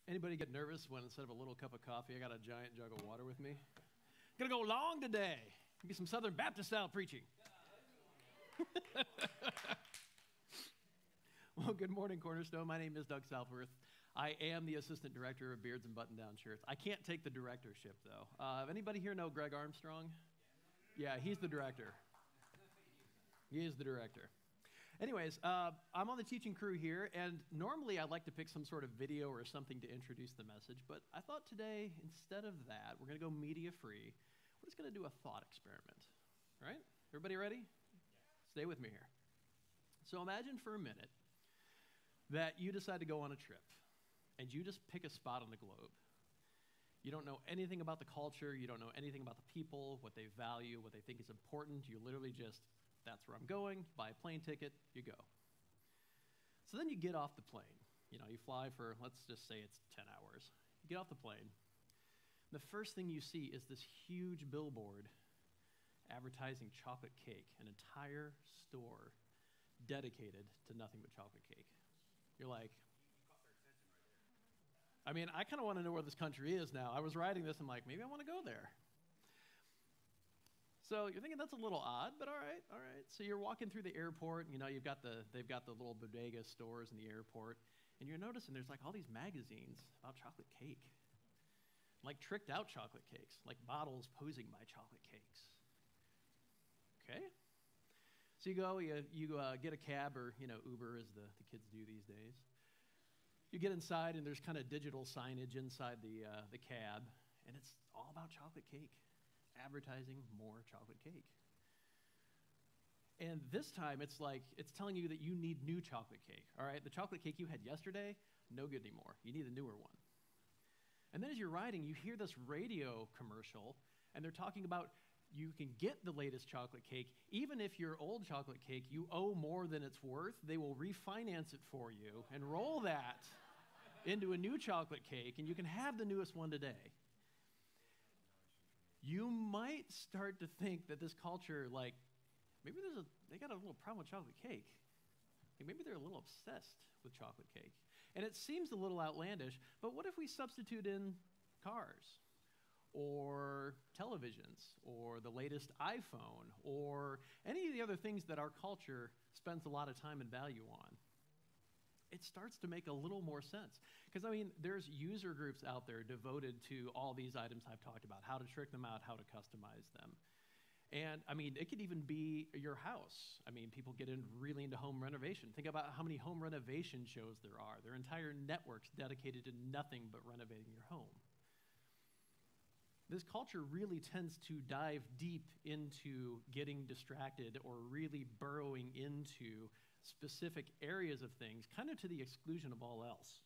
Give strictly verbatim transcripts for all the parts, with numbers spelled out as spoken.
Anybody get nervous when instead of a little cup of coffee, I got a giant jug of water with me? Gonna go long today. Be some Southern Baptist style preaching. Well, good morning, Cornerstone. My name is Doug Southworth. I am the assistant director of Beards and Button-Down Shirts. I can't take the directorship, though. Uh, anybody here know Greg Armstrong? Yeah, he's the director. He is the director. Anyways, uh, I'm on the teaching crew here, and normally I'd like to pick some sort of video or something to introduce the message, but I thought today, instead of that, we're going to go media-free. We're just going to do a thought experiment, right? Everybody ready? Stay with me here. So imagine for a minute that you decide to go on a trip, and you just pick a spot on the globe. You don't know anything about the culture, you don't know anything about the people, what they value, what they think is important. You literally just, that's where I'm going, buy a plane ticket, you go. So then you get off the plane. You know, you fly for, let's just say it's ten hours. You get off the plane. The first thing you see is this huge billboard advertising chocolate cake, an entire store dedicated to nothing but chocolate cake. You're like, I mean, I kind of want to know where this country is now. I was writing this, I'm like, maybe I want to go there. So you're thinking that's a little odd, but all right, all right. So you're walking through the airport, and you know, you've got the, they've got the little bodega stores in the airport, and you're noticing there's like all these magazines about chocolate cake, like tricked out chocolate cakes, like bottles posing by chocolate cakes. Okay. So you go, you, you uh, get a cab, or you know, Uber, as the, the kids do these days. You get inside, and there's kind of digital signage inside the uh, the cab, and it's all about chocolate cake, advertising more chocolate cake. And this time, it's like, it's telling you that you need new chocolate cake, all right? The chocolate cake you had yesterday, no good anymore. You need a newer one. And then as you're riding, you hear this radio commercial, and they're talking about you can get the latest chocolate cake. Even if your old chocolate cake, you owe more than it's worth, they will refinance it for you and roll that into a new chocolate cake, and you can have the newest one today. You might start to think that this culture, like, maybe there's a, they got a little problem with chocolate cake. Like maybe they're a little obsessed with chocolate cake. And it seems a little outlandish, but what if we substitute in cars, or televisions, or the latest iPhone, or any of the other things that our culture spends a lot of time and value on? It starts to make a little more sense. Because, I mean, there's user groups out there devoted to all these items I've talked about, how to trick them out, how to customize them. And, I mean, it could even be your house. I mean, people get in really into home renovation. Think about how many home renovation shows there are. There are entire networks dedicated to nothing but renovating your home. This culture really tends to dive deep into getting distracted or really burrowing into specific areas of things, kind of to the exclusion of all else.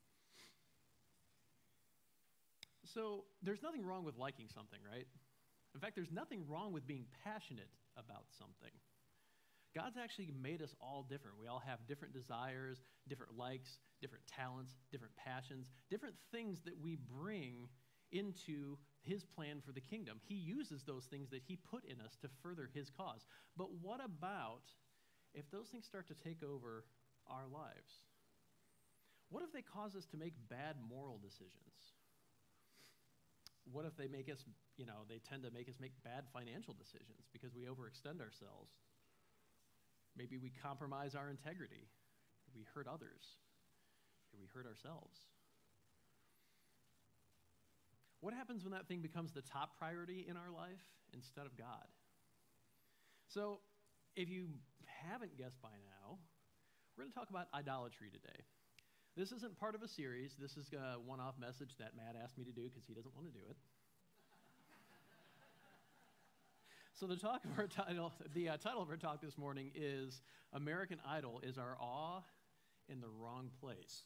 So there's nothing wrong with liking something, right? In fact, there's nothing wrong with being passionate about something. God's actually made us all different. We all have different desires, different likes, different talents, different passions, different things that we bring into his plan for the kingdom. He uses those things that he put in us to further his cause. But what about if those things start to take over our lives? What if they cause us to make bad moral decisions? What if they make us, you know, they tend to make us make bad financial decisions because we overextend ourselves? Maybe we compromise our integrity. We hurt others. We hurt ourselves. What happens when that thing becomes the top priority in our life instead of God? So, if you haven't guessed by now, we're going to talk about idolatry today. This isn't part of a series. This is a one-off message that Matt asked me to do because he doesn't want to do it. So the talk of our title, the uh, title of our talk this morning is American Idol is Our Awe in the Wrong Place.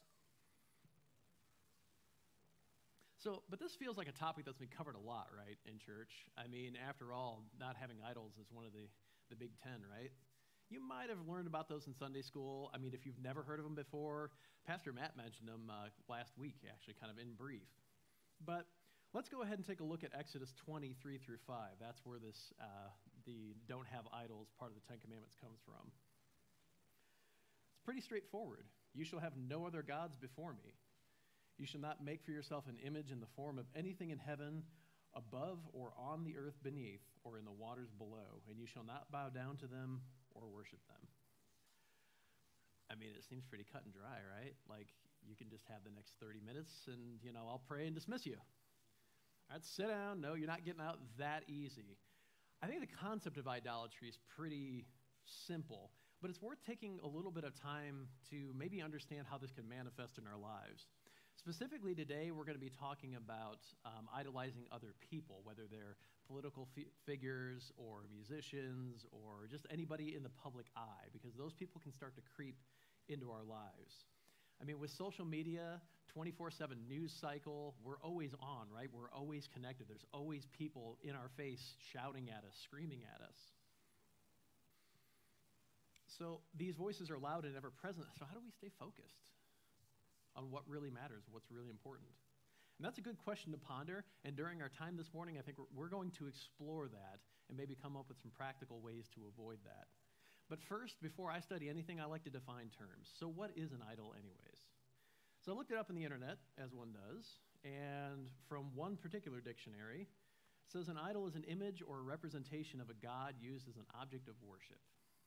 So, but this feels like a topic that's been covered a lot, right, in church. I mean, after all, not having idols is one of the, the big ten, right? You might have learned about those in Sunday school. I mean, if you've never heard of them before, Pastor Matt mentioned them uh, last week, actually, kind of in brief. But let's go ahead and take a look at Exodus twenty-three through five. That's where this, uh, the don't have idols part of the Ten Commandments comes from. It's pretty straightforward. You shall have no other gods before me. You shall not make for yourself an image in the form of anything in heaven above or on the earth beneath or in the waters below, and you shall not bow down to them or worship them. I mean, it seems pretty cut and dry, right? Like, you can just have the next thirty minutes and, you know, I'll pray and dismiss you. All right, sit down. No, you're not getting out that easy. I think the concept of idolatry is pretty simple, but it's worth taking a little bit of time to maybe understand how this can manifest in our lives. Specifically today, we're going to be talking about um, idolizing other people, whether they're political fi- figures or musicians or just anybody in the public eye, because those people can start to creep into our lives. I mean, with social media, twenty-four seven news cycle, we're always on, right? We're always connected. There's always people in our face shouting at us, screaming at us. So these voices are loud and ever present. So how do we stay focused on what really matters, what's really important? And that's a good question to ponder. And during our time this morning, I think we're, we're going to explore that and maybe come up with some practical ways to avoid that. But first, before I study anything, I like to define terms. So what is an idol anyways? So I looked it up on the internet, as one does, and from one particular dictionary, it says an idol is an image or a representation of a god used as an object of worship.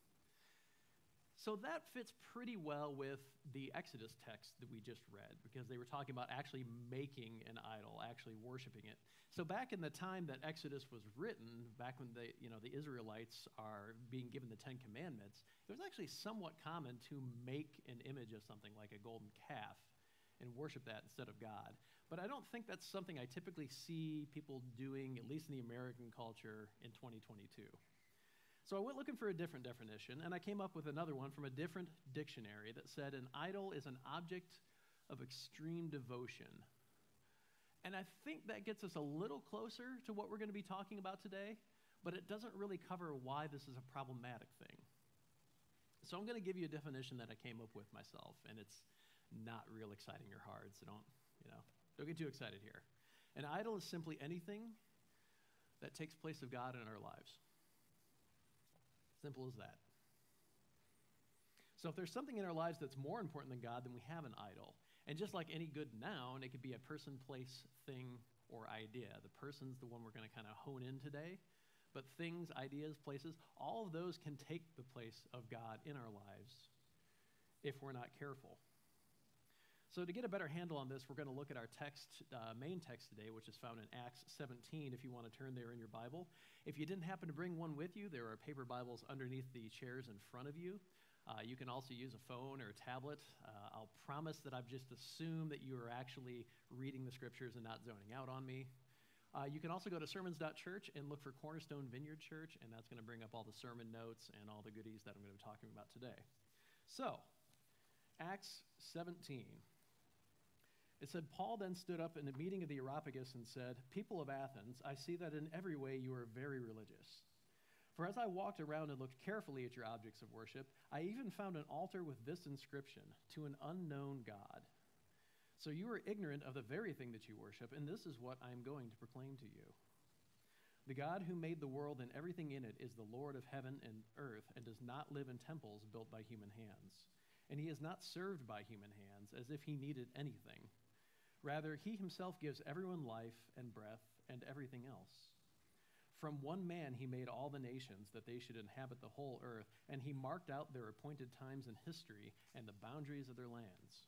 So that fits pretty well with the Exodus text that we just read, because they were talking about actually making an idol, actually worshiping it. So back in the time that Exodus was written, back when the, you know, the Israelites are being given the Ten Commandments, it was actually somewhat common to make an image of something like a golden calf and worship that instead of God. But I don't think that's something I typically see people doing, at least in the American culture, in twenty twenty-two. So I went looking for a different definition, and I came up with another one from a different dictionary that said an idol is an object of extreme devotion. And I think that gets us a little closer to what we're going to be talking about today, but it doesn't really cover why this is a problematic thing. So I'm going to give you a definition that I came up with myself, and it's not real exciting or hard, so don't, you know, don't get too excited here. An idol is simply anything that takes place of God in our lives. Simple as that. So if there's something in our lives that's more important than God, then we have an idol. And just like any good noun, it could be a person, place, thing, or idea. The person's the one we're going to kind of hone in today. But things, ideas, places, all of those can take the place of God in our lives if we're not careful. So to get a better handle on this, we're going to look at our text, uh, main text today, which is found in Acts seventeen, if you want to turn there in your Bible. If you didn't happen to bring one with you, there are paper Bibles underneath the chairs in front of you. Uh, you can also use a phone or a tablet. Uh, I'll promise that I've just assumed that you are actually reading the scriptures and not zoning out on me. Uh, you can also go to sermons dot church and look for Cornerstone Vineyard Church, and that's going to bring up all the sermon notes and all the goodies that I'm going to be talking about today. So, Acts seventeen. It said, Paul then stood up in the meeting of the Areopagus and said, "People of Athens, I see that in every way you are very religious. For as I walked around and looked carefully at your objects of worship, I even found an altar with this inscription, 'To an unknown God.' So you are ignorant of the very thing that you worship, and this is what I am going to proclaim to you. The God who made the world and everything in it is the Lord of heaven and earth and does not live in temples built by human hands. And he is not served by human hands as if he needed anything. Rather, he himself gives everyone life and breath and everything else. From one man he made all the nations that they should inhabit the whole earth, and he marked out their appointed times in history and the boundaries of their lands.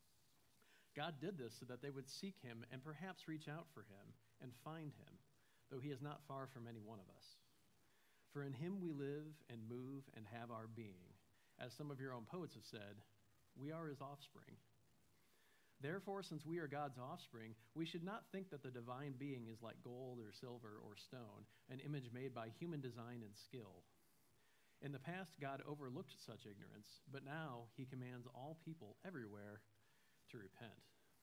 God did this so that they would seek him and perhaps reach out for him and find him, though he is not far from any one of us. For in him we live and move and have our being. As some of your own poets have said, we are his offspring. Therefore, since we are God's offspring, we should not think that the divine being is like gold or silver or stone, an image made by human design and skill. In the past, God overlooked such ignorance, but now he commands all people everywhere to repent."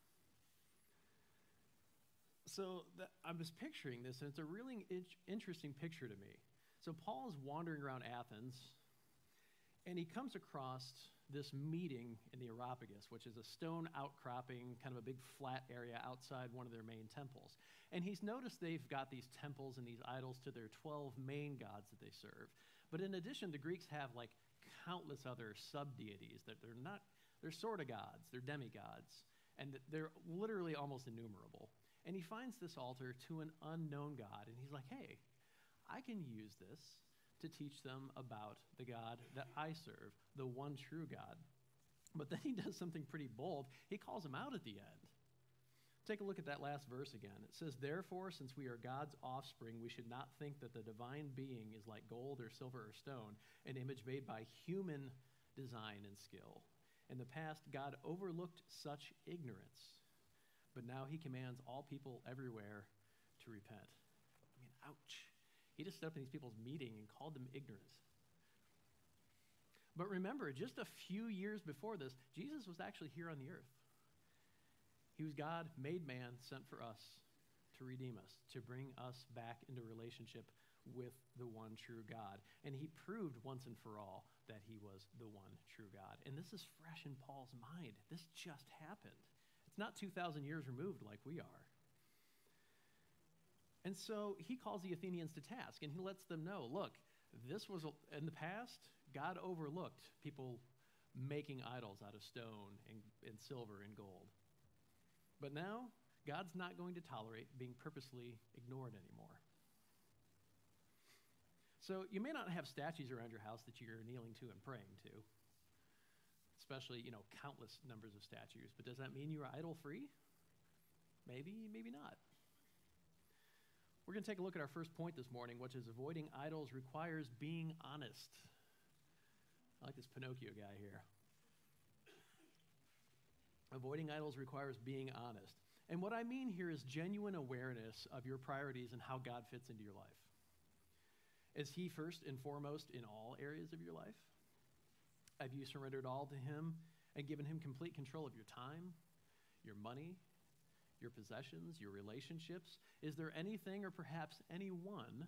So that, I was picturing this, and it's a really in- interesting picture to me. So Paul is wandering around Athens, and he comes across this meeting in the Areopagus, which is a stone outcropping, kind of a big flat area outside one of their main temples. And he's noticed they've got these temples and these idols to their twelve main gods that they serve. But in addition, the Greeks have like countless other sub-deities that they're not, they're sort of gods, they're demigods. And they're literally almost innumerable. And he finds this altar to an unknown God, and he's like, hey, I can use this to teach them about the God that I serve, the one true God. But then he does something pretty bold. He calls them out at the end. Take a look at that last verse again. It says, therefore, since we are God's offspring, we should not think that the divine being is like gold or silver or stone, an image made by human design and skill. In the past, God overlooked such ignorance, but now he commands all people everywhere to repent. I mean, ouch. He just stepped in these people's meeting and called them ignorant. But remember, just a few years before this, Jesus was actually here on the earth. He was God, made man, sent for us to redeem us, to bring us back into relationship with the one true God. And he proved once and for all that he was the one true God. And this is fresh in Paul's mind. This just happened. It's not two thousand years removed like we are. And so he calls the Athenians to task, and he lets them know, look, this was, in the past, God overlooked people making idols out of stone and, and silver and gold. But now, God's not going to tolerate being purposely ignored anymore. So you may not have statues around your house that you're kneeling to and praying to, especially, you know, countless numbers of statues. But does that mean you're idol-free? Maybe, maybe not. We're going to take a look at our first point this morning, which is avoiding idols requires being honest. I like this Pinocchio guy here. Avoiding idols requires being honest. And what I mean here is genuine awareness of your priorities and how God fits into your life. Is he first and foremost in all areas of your life? Have you surrendered all to him and given him complete control of your time, your money, your possessions, your relationships? Is there anything or perhaps anyone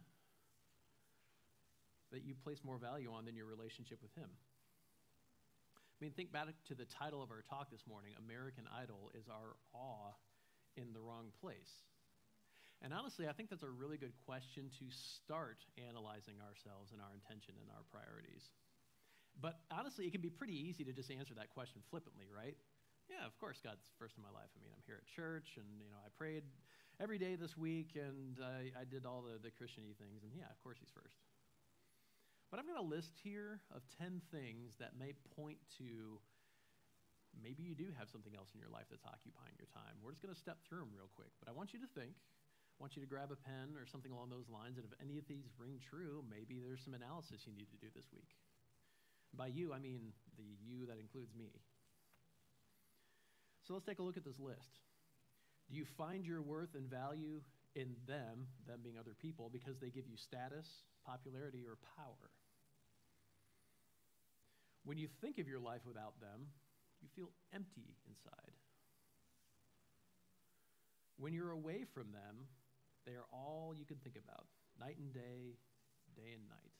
that you place more value on than your relationship with him? I mean, think back to the title of our talk this morning, American Idol. Is our awe in the wrong place? And honestly, I think that's a really good question to start analyzing ourselves and our intention and our priorities. But honestly, it can be pretty easy to just answer that question flippantly, right? Yeah, of course, God's first in my life. I mean, I'm here at church, and you know, I prayed every day this week, and I, I did all the, the Christian-y things, and yeah, of course he's first. But I've got a list here of ten things that may point to maybe you do have something else in your life that's occupying your time. We're just going to step through them real quick, but I want you to think. I want you to grab a pen or something along those lines, and if any of these ring true, maybe there's some analysis you need to do this week. By you, I mean the you that includes me. So let's take a look at this list. Do you find your worth and value in them, them being other people, because they give you status, popularity, or power? When you think of your life without them, you feel empty inside. When you're away from them, they are all you can think about, night and day, day and night.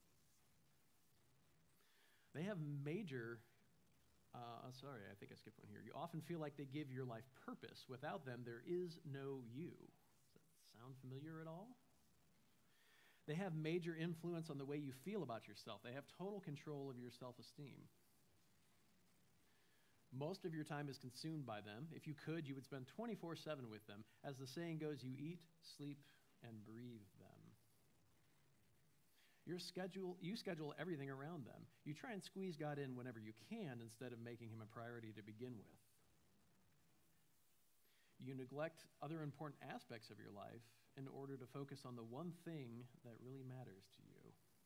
They have major, uh, sorry, I think I skipped one here. You often feel like they give your life purpose. Without them, there is no you. Does that sound familiar at all? They have major influence on the way you feel about yourself. They have total control of your self-esteem. Most of your time is consumed by them. If you could, you would spend twenty-four seven with them. As the saying goes, you eat, sleep, and breathe them. Your schedule, you schedule everything around them. You try and squeeze God in whenever you can instead of making him a priority to begin with. You neglect other important aspects of your life in order to focus on the one thing that really matters to you.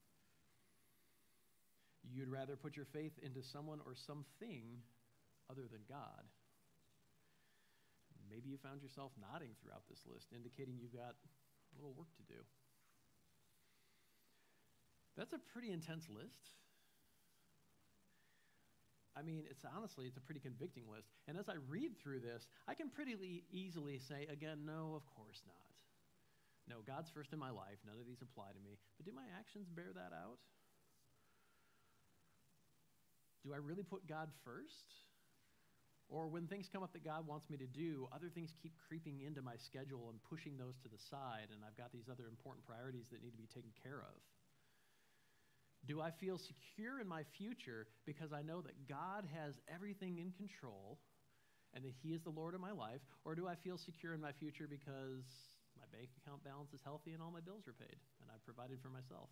You'd rather put your faith into someone or something other than God. Maybe you found yourself nodding throughout this list, indicating you've got a little work to do. That's a pretty intense list. I mean, it's honestly, it's a pretty convicting list. And as I read through this, I can pretty le- easily say, again, no, of course not. No, God's first in my life. None of these apply to me. But do my actions bear that out? Do I really put God first? Or when things come up that God wants me to do, other things keep creeping into my schedule and pushing those to the side, and I've got these other important priorities that need to be taken care of. Do I feel secure in my future because I know that God has everything in control and that he is the Lord of my life? Or do I feel secure in my future because my bank account balance is healthy and all my bills are paid and I've provided for myself?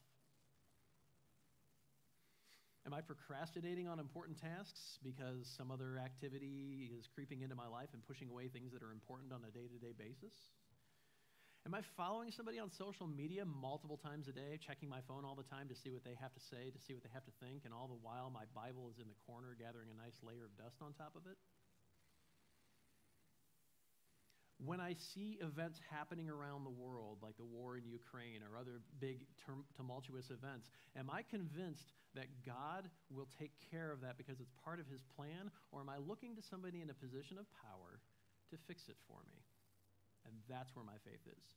Am I procrastinating on important tasks because some other activity is creeping into my life and pushing away things that are important on a day-to-day basis? Am I following somebody on social media multiple times a day, checking my phone all the time to see what they have to say, to see what they have to think, and all the while my Bible is in the corner gathering a nice layer of dust on top of it? When I see events happening around the world, like the war in Ukraine or other big tum- tumultuous events, am I convinced that God will take care of that because it's part of his plan, or am I looking to somebody in a position of power to fix it for me? And that's where my faith is.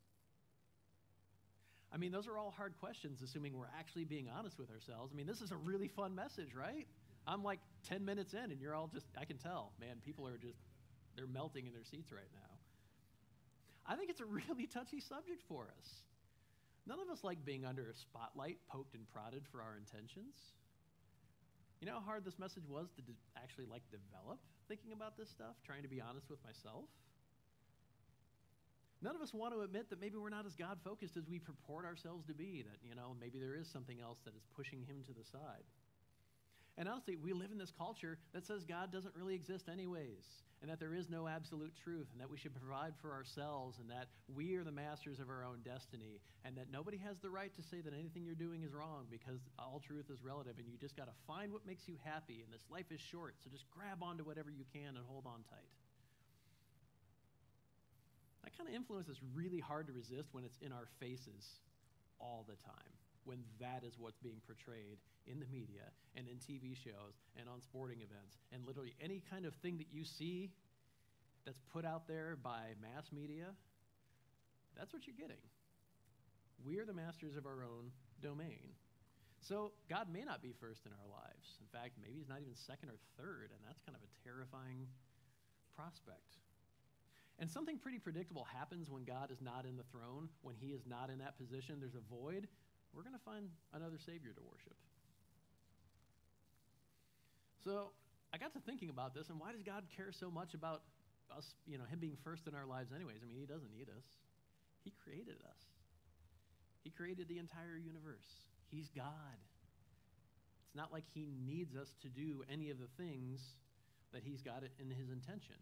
I mean, those are all hard questions, assuming we're actually being honest with ourselves. I mean, this is a really fun message, right? I'm like ten minutes in, and you're all just, I can tell, man, people are just, they're melting in their seats right now. I think it's a really touchy subject for us. None of us like being under a spotlight, poked and prodded for our intentions. You know how hard this message was to de- actually like develop thinking about this stuff, trying to be honest with myself? None of us want to admit that maybe we're not as God-focused as we purport ourselves to be, that, you know, maybe there is something else that is pushing him to the side. And honestly, we live in this culture that says God doesn't really exist anyways, and that there is no absolute truth, and that we should provide for ourselves, and that we are the masters of our own destiny, and that nobody has the right to say that anything you're doing is wrong because all truth is relative, and you just got to find what makes you happy, and this life is short, so just grab onto whatever you can and hold on tight. That kind of influence is really hard to resist when it's in our faces all the time, when that is what's being portrayed in the media and in T V shows and on sporting events, and literally any kind of thing that you see that's put out there by mass media, that's what you're getting. We are the masters of our own domain. So God may not be first in our lives. In fact, maybe he's not even second or third, and that's kind of a terrifying prospect. And something pretty predictable happens when God is not in the throne, when he is not in that position, there's a void. We're going to find another Savior to worship. So I got to thinking about this, and why does God care so much about us, you know, him being first in our lives anyways? I mean, he doesn't need us. He created us. He created the entire universe. He's God. It's not like he needs us to do any of the things that he's got it in his intention.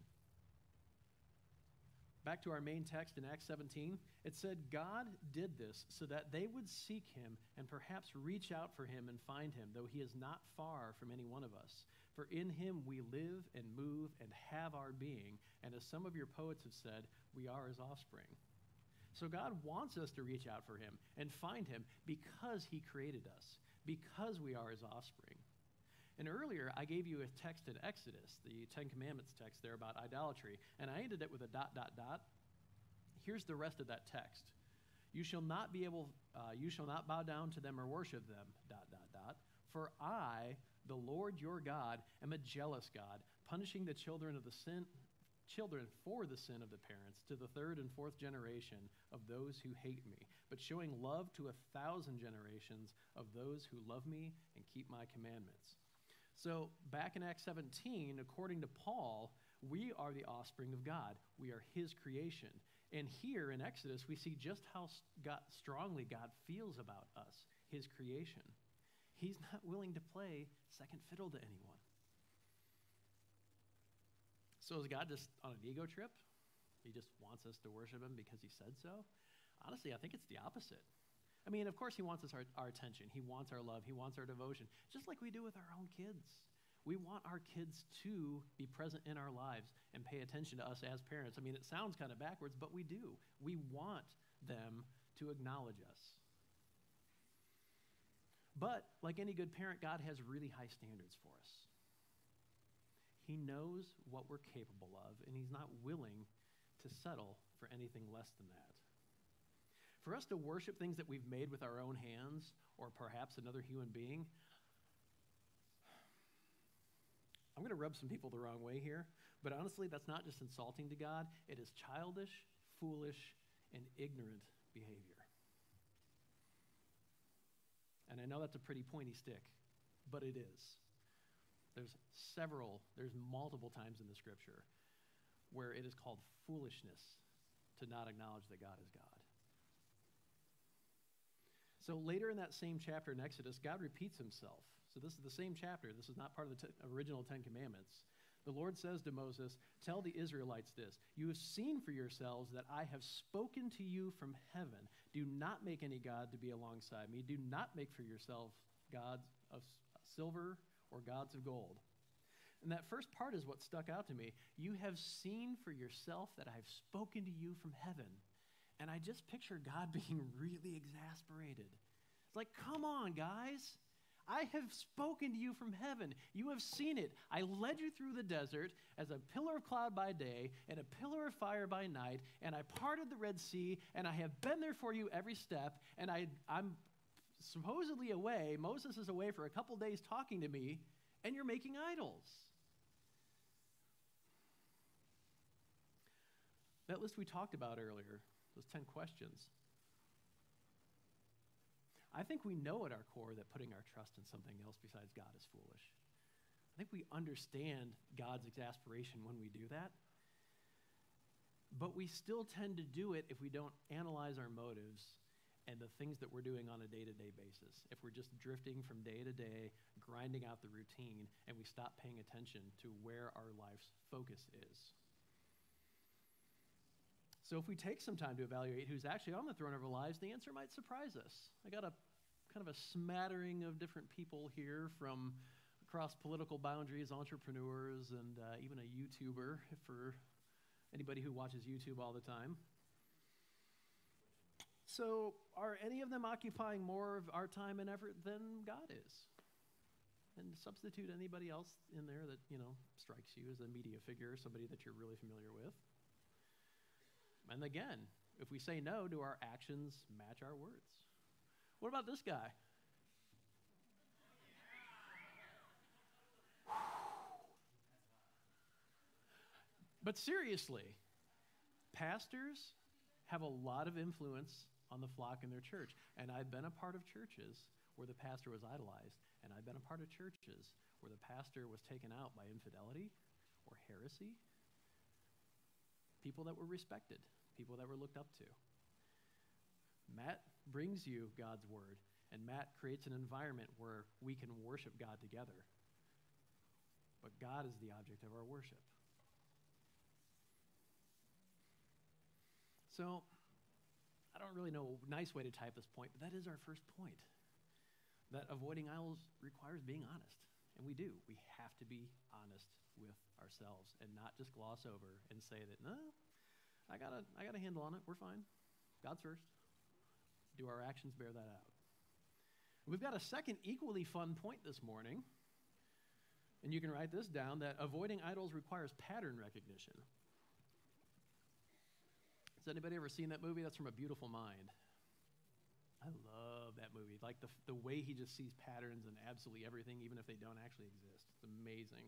Back to our main text in Acts seventeen, it said God did this so that they would seek him and perhaps reach out for him and find him, though he is not far from any one of us. For in him we live and move and have our being, and as some of your poets have said, we are his offspring. So God wants us to reach out for him and find him because he created us, because we are his offspring. And earlier, I gave you a text in Exodus, the Ten Commandments text there about idolatry, and I ended it with a dot, dot, dot. Here's the rest of that text. You shall not be able, uh, you shall not bow down to them or worship them, dot, dot, dot. For I, the Lord your God, am a jealous God, punishing the children of the sin, children for the sin of the parents to the third and fourth generation of those who hate me, but showing love to a thousand generations of those who love me and keep my commandments. So back in Acts seventeen, according to Paul, we are the offspring of God. We are his creation. And here in Exodus, we see just how God, strongly God feels about us, his creation. He's not willing to play second fiddle to anyone. So is God just on an ego trip? He just wants us to worship him because he said so? Honestly, I think it's the opposite. I mean, of course he wants us our, our attention. He wants our love. He wants our devotion, just like we do with our own kids. We want our kids to be present in our lives and pay attention to us as parents. I mean, it sounds kind of backwards, but we do. We want them to acknowledge us. But like any good parent, God has really high standards for us. He knows what we're capable of, and he's not willing to settle for anything less than that. For us to worship things that we've made with our own hands, or perhaps another human being, I'm going to rub some people the wrong way here, but honestly, that's not just insulting to God. It is childish, foolish, and ignorant behavior. And I know that's a pretty pointy stick, but it is. There's several, there's multiple times in the scripture where it is called foolishness to not acknowledge that God is God. So later in that same chapter in Exodus, God repeats himself. So this is the same chapter. This is not part of the t- original Ten Commandments. The Lord says to Moses, tell the Israelites this, you have seen for yourselves that I have spoken to you from heaven. Do not make any god to be alongside me. Do not make for yourselves gods of silver or gods of gold. And that first part is what stuck out to me. You have seen for yourself that I have spoken to you from heaven. And I just picture God being really exasperated. It's like, come on, guys. I have spoken to you from heaven. You have seen it. I led you through the desert as a pillar of cloud by day and a pillar of fire by night, and I parted the Red Sea, and I have been there for you every step, and I, I'm supposedly away. Moses is away for a couple days talking to me, and you're making idols. That list we talked about earlier, those ten questions. I think we know at our core that putting our trust in something else besides God is foolish. I think we understand God's exasperation when we do that. But we still tend to do it if we don't analyze our motives and the things that we're doing on a day-to-day basis. If we're just drifting from day to day, grinding out the routine, and we stop paying attention to where our life's focus is. So if we take some time to evaluate who's actually on the throne of our lives, the answer might surprise us. I got a kind of a smattering of different people here from across political boundaries, entrepreneurs, and uh, even a YouTuber for anybody who watches YouTube all the time. So are any of them occupying more of our time and effort than God is? And substitute anybody else in there that, you know, strikes you as a media figure, somebody that you're really familiar with. And again, if we say no, do our actions match our words? What about this guy? But seriously, pastors have a lot of influence on the flock in their church. And I've been a part of churches where the pastor was idolized. And I've been a part of churches where the pastor was taken out by infidelity or heresy. People that were respected, people that were looked up to. Matt brings you God's word, and Matt creates an environment where we can worship God together. But God is the object of our worship. So, I don't really know a nice way to type this point, but that is our first point. That avoiding idols requires being honest. And we do. We have to be honest with ourselves and not just gloss over and say that, no, I got a, I got a handle on it. We're fine. God's first. Do our actions bear that out? We've got a second equally fun point this morning. And you can write this down, that avoiding idols requires pattern recognition. Has anybody ever seen that movie? That's from A Beautiful Mind. I love that movie. Like the, the way he just sees patterns in absolutely everything, even if they don't actually exist. It's amazing.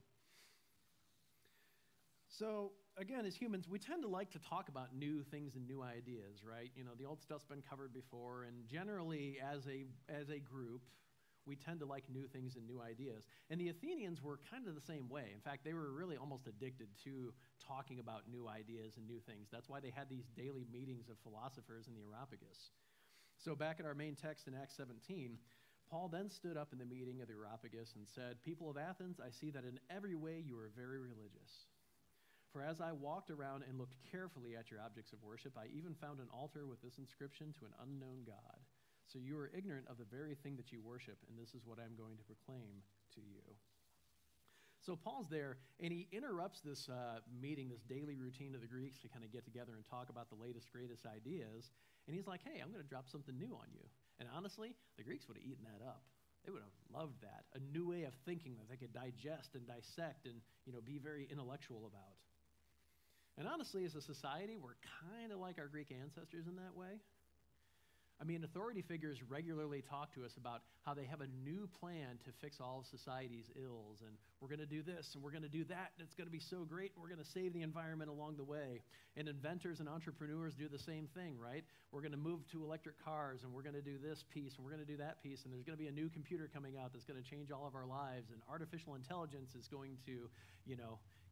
So again, as humans, we tend to like to talk about new things and new ideas, right? You know, the old stuff's been covered before, and generally as a, as a group, we tend to like new things and new ideas. And the Athenians were kind of the same way. In fact, they were really almost addicted to talking about new ideas and new things. That's why they had these daily meetings of philosophers in the Areopagus. So back at our main text in Acts seventeen, Paul then stood up in the meeting of the Areopagus and said, "People of Athens, I see that in every way you are very religious. For as I walked around and looked carefully at your objects of worship, I even found an altar with this inscription, to an unknown God. So you are ignorant of the very thing that you worship, and this is what I'm going to proclaim to you." So Paul's there, and he interrupts this uh, meeting, this daily routine of the Greeks to kind of get together and talk about the latest, greatest ideas. And he's like, hey, I'm going to drop something new on you. And honestly, the Greeks would have eaten that up. They would have loved that. A new way of thinking that they could digest and dissect and, you know, be very intellectual about. And honestly, as a society, we're kind of like our Greek ancestors in that way. I mean, authority figures regularly talk to us about how they have a new plan to fix all of society's ills, and we're going to do this, and we're going to do that, and it's going to be so great, and we're going to save the environment along the way. And inventors and entrepreneurs do the same thing, right? We're going to move to electric cars, and we're going to do this piece, and we're going to do that piece, and there's going to be a new computer coming out that's going to change all of our lives, and artificial intelligence is going to, you know,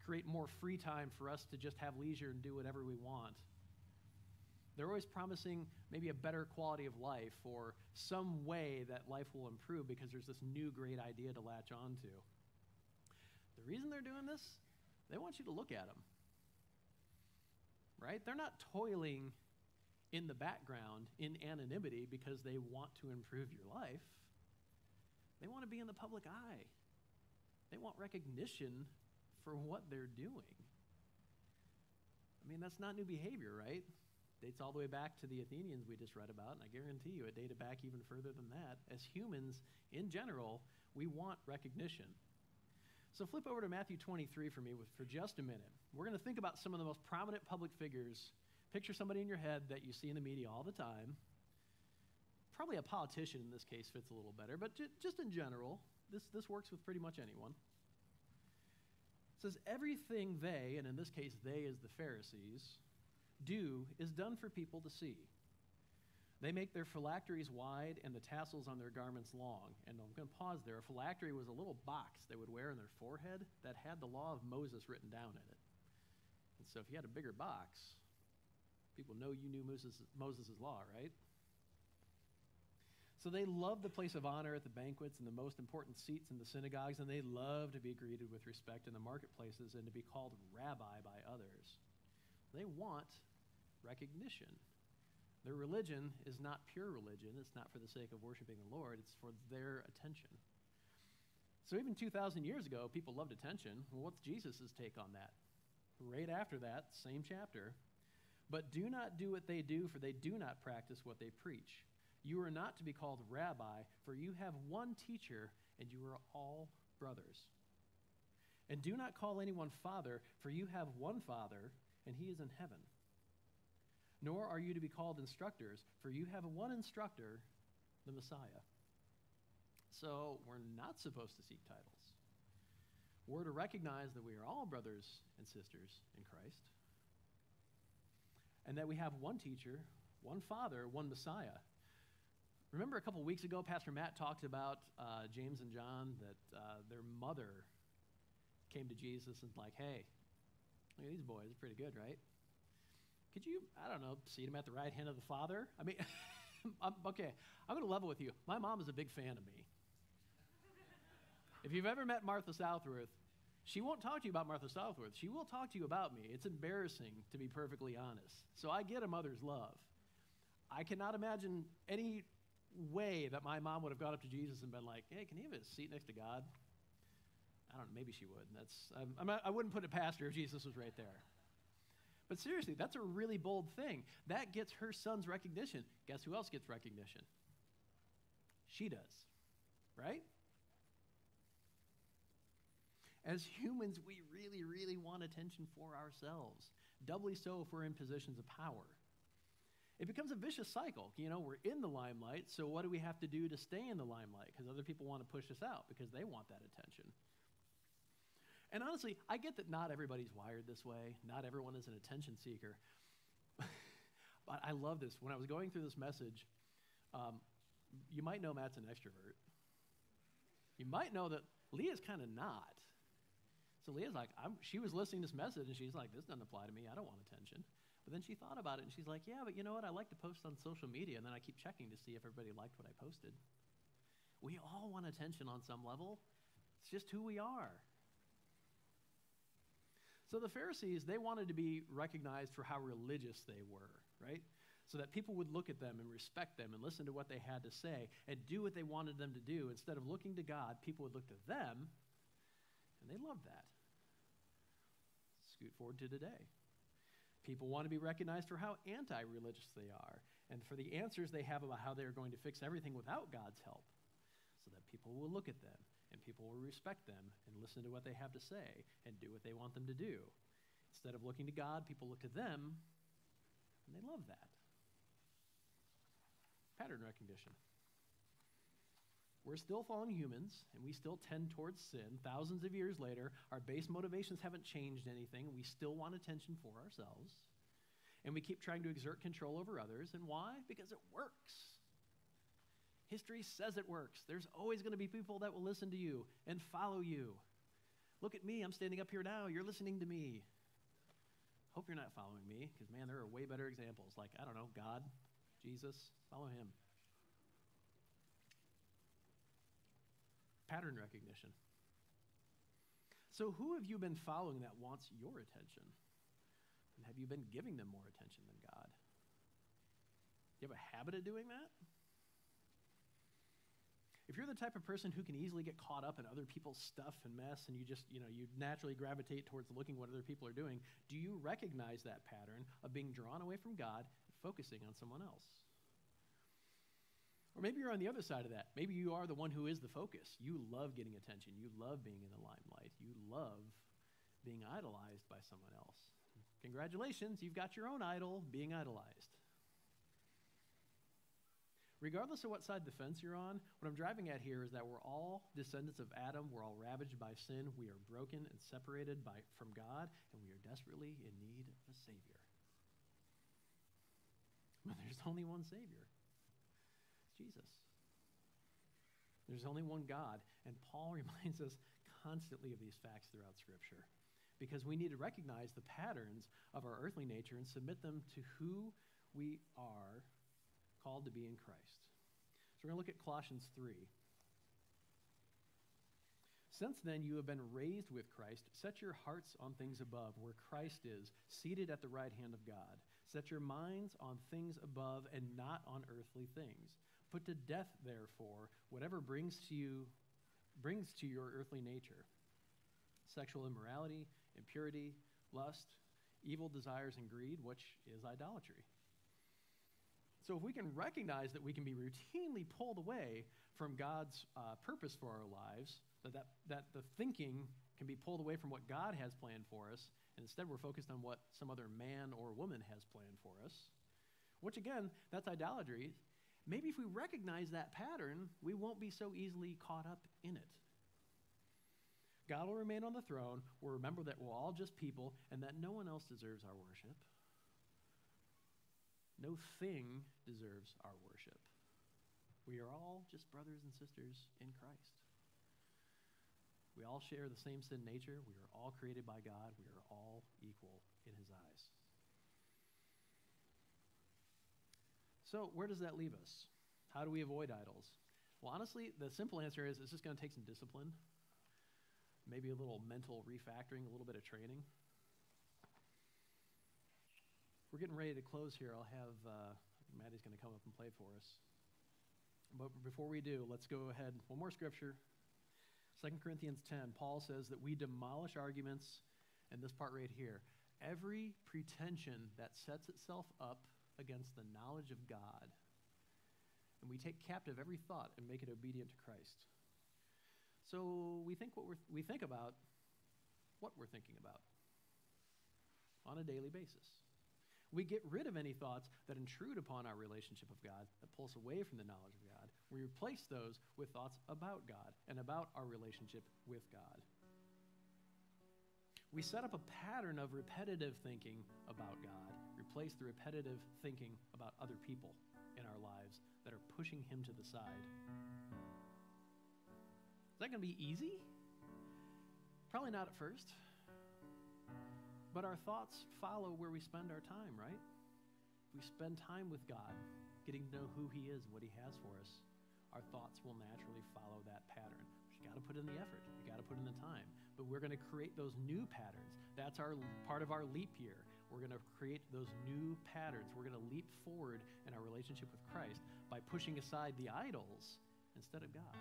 create more free time for us to just have leisure and do whatever we want. They're always promising maybe a better quality of life or some way that life will improve because there's this new great idea to latch on to. The reason they're doing this, they want you to look at them, right? They're not toiling in the background in anonymity because they want to improve your life. They want to be in the public eye. They want recognition for what they're doing. I mean, that's not new behavior, right? Dates all the way back to the Athenians we just read about, and I guarantee you it dated back even further than that. As humans, in general, we want recognition. So flip over to Matthew twenty-three for me with, for just a minute. We're going to think about some of the most prominent public figures. Picture somebody in your head that you see in the media all the time. Probably a politician in this case fits a little better, but j- just in general, this, this works with pretty much anyone. It says, everything they, and in this case they is the Pharisees, do is done for people to see. They make their phylacteries wide and the tassels on their garments long. And I'm going to pause there. A phylactery was a little box they would wear in their forehead that had the law of Moses written down in it. And so if you had a bigger box, people know you knew Moses, Moses' law, right? So they love the place of honor at the banquets and the most important seats in the synagogues, and they love to be greeted with respect in the marketplaces and to be called rabbi by others. They want recognition. Their religion is not pure religion. It's not for the sake of worshiping the Lord. It's for their attention. So even two thousand years ago, people loved attention. Well, what's Jesus' take on that? Right after that, same chapter. But do not do what they do, for they do not practice what they preach. You are not to be called rabbi, for you have one teacher, and you are all brothers. And do not call anyone father, for you have one Father, and he is in heaven. Nor are you to be called instructors, for you have one instructor, the Messiah. So we're not supposed to seek titles. We're to recognize that we are all brothers and sisters in Christ, and that we have one teacher, one Father, one Messiah. Remember a couple weeks ago, Pastor Matt talked about uh, James and John, that uh, their mother came to Jesus and like, hey, look at these boys, they're pretty good, right? Could you, I don't know, seat him at the right hand of the Father? I mean, I'm, okay, I'm going to level with you. My mom is a big fan of me. If you've ever met Martha Southworth, she won't talk to you about Martha Southworth. She will talk to you about me. It's embarrassing, to be perfectly honest. So I get a mother's love. I cannot imagine any way that my mom would have gone up to Jesus and been like, hey, can you have a seat next to God? I don't know, maybe she would. That's I'm, I'm not, I wouldn't put it past her if Jesus was right there. But seriously, that's a really bold thing. That gets her son's recognition. Guess who else gets recognition? She does, right? As humans, we really, really want attention for ourselves, doubly so if we're in positions of power. It becomes a vicious cycle. You know, we're in the limelight, so what do we have to do to stay in the limelight? Because other people want to push us out because they want that attention. And honestly, I get that not everybody's wired this way. Not everyone is an attention seeker. But I love this. When I was going through this message, um, you might know Matt's an extrovert. You might know that Leah's kind of not. So Leah's like, I'm, she was listening to this message, and she's like, this doesn't apply to me. I don't want attention. But then she thought about it, and she's like, yeah, but you know what? I like to post on social media, and then I keep checking to see if everybody liked what I posted. We all want attention on some level. It's just who we are. So the Pharisees, they wanted to be recognized for how religious they were, right? So that people would look at them and respect them and listen to what they had to say and do what they wanted them to do. Instead of looking to God, people would look to them, and they loved that. Scoot forward to today. People want to be recognized for how anti-religious they are and for the answers they have about how they're going to fix everything without God's help, so that people will look at them and people will respect them and listen to what they have to say and do what they want them to do. Instead of looking to God, people look to them, and they love that. Pattern recognition. We're still fallen humans, and we still tend towards sin. Thousands of years later, our base motivations haven't changed anything. We still want attention for ourselves, and we keep trying to exert control over others. And why? Because it works. History says it works. There's always going to be people that will listen to you and follow you. Look at me, I'm standing up here now, you're listening to me. Hope you're not following me, because man, there are way better examples. Like, I don't know, God, Jesus, follow him. Pattern recognition. So who have you been following that wants your attention? And have you been giving them more attention than God? Do you have a habit of doing that? If you're the type of person who can easily get caught up in other people's stuff and mess, and you just, you know, you naturally gravitate towards looking what other people are doing, do you recognize that pattern of being drawn away from God and focusing on someone else? Or maybe you're on the other side of that. Maybe you are the one who is the focus. You love getting attention. You love being in the limelight. You love being idolized by someone else. Congratulations, you've got your own idol being idolized. Regardless of what side of the fence you're on, what I'm driving at here is that we're all descendants of Adam. We're all ravaged by sin. We are broken and separated by, from God, and we are desperately in need of a Savior. But there's only one Savior. It's Jesus. There's only one God, and Paul reminds us constantly of these facts throughout Scripture, because we need to recognize the patterns of our earthly nature and submit them to who we are called to be in Christ. So we're going to look at Colossians three. Since then you have been raised with Christ. Set your hearts on things above, where Christ is, seated at the right hand of God. Set your minds on things above and not on earthly things. Put to death, therefore, whatever brings to you brings to your earthly nature: sexual immorality, impurity, lust, evil desires, and greed, which is idolatry. So if we can recognize that we can be routinely pulled away from God's uh, purpose for our lives, that, that that the thinking can be pulled away from what God has planned for us, and instead we're focused on what some other man or woman has planned for us, which again, that's idolatry. Maybe if we recognize that pattern, we won't be so easily caught up in it. God will remain on the throne. We'll remember that we're all just people and that no one else deserves our worship. No thing deserves our worship. We are all just brothers and sisters in Christ. We all share the same sin nature. We are all created by God. We are all equal in his eyes. So where does that leave us? How do we avoid idols? Well, honestly, the simple answer is it's just going to take some discipline, maybe a little mental refactoring, a little bit of training. We're getting ready to close here. I'll have, uh, Maddie's going to come up and play for us. But before we do, let's go ahead. One more scripture. Second Corinthians ten, Paul says that we demolish arguments, and this part right here, every pretension that sets itself up against the knowledge of God, and we take captive every thought and make it obedient to Christ. So we think what we're, we think about what we're thinking about on a daily basis. We get rid of any thoughts that intrude upon our relationship with God, that pull us away from the knowledge of God. We replace those with thoughts about God and about our relationship with God. We set up a pattern of repetitive thinking about God, replace the repetitive thinking about other people in our lives that are pushing him to the side. Is that going to be easy? Probably not at first. But our thoughts follow where we spend our time, right? We spend time with God, getting to know who he is and what he has for us. Our thoughts will naturally follow that pattern. You got to put in the effort. You got to put in the time. But we're going to create those new patterns. That's our part of our leap year. We're going to create those new patterns. We're going to leap forward in our relationship with Christ by pushing aside the idols instead of God.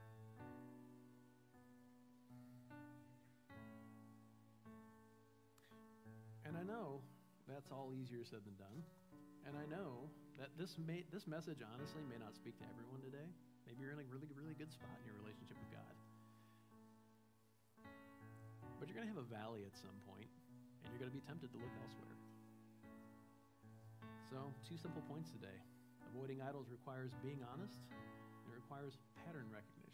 And I know that's all easier said than done. And I know that this may, this message honestly may not speak to everyone today. Maybe you're in a really, really good spot in your relationship with God. But you're going to have a valley at some point, and you're going to be tempted to look elsewhere. So, two simple points today. Avoiding idols requires being honest, and it requires pattern recognition.